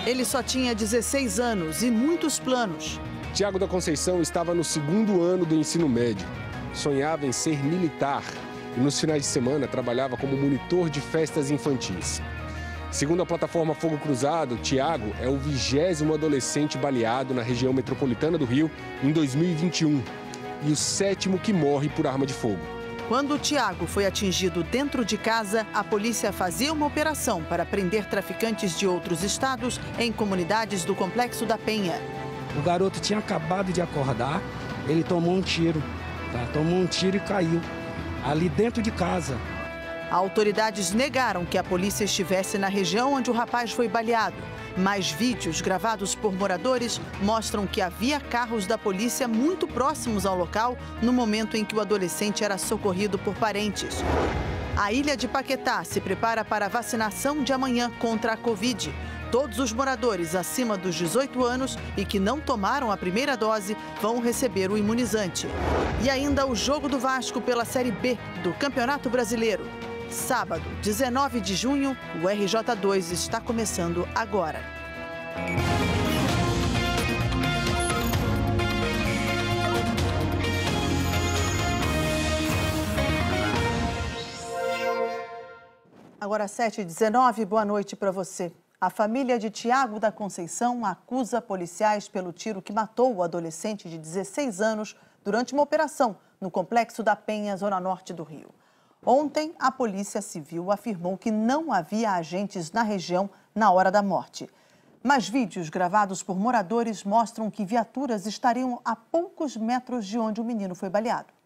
Ele só tinha 16 anos e muitos planos. Tiago da Conceição estava no 2º ano do ensino médio. Sonhava em ser militar e nos finais de semana trabalhava como monitor de festas infantis. Segundo a plataforma Fogo Cruzado, Tiago é o 20º adolescente baleado na região metropolitana do Rio em 2021 e o 7º que morre por arma de fogo. Quando Tiago foi atingido dentro de casa, a polícia fazia uma operação para prender traficantes de outros estados em comunidades do Complexo da Penha. O garoto tinha acabado de acordar, ele tomou um tiro, tomou um tiro e caiu ali dentro de casa. Autoridades negaram que a polícia estivesse na região onde o rapaz foi baleado. Mas vídeos gravados por moradores mostram que havia carros da polícia muito próximos ao local no momento em que o adolescente era socorrido por parentes. A ilha de Paquetá se prepara para a vacinação de amanhã contra a Covid. Todos os moradores acima dos 18 anos e que não tomaram a primeira dose vão receber o imunizante. E ainda o jogo do Vasco pela Série B do Campeonato Brasileiro. Sábado, 19 de junho, o RJ2 está começando agora. Agora 7h19, boa noite para você. A família de Tiago da Conceição acusa policiais pelo tiro que matou o adolescente de 16 anos durante uma operação no Complexo da Penha, zona norte do Rio. Ontem, a Polícia Civil afirmou que não havia agentes na região na hora da morte. Mas vídeos gravados por moradores mostram que viaturas estariam a poucos metros de onde o menino foi baleado.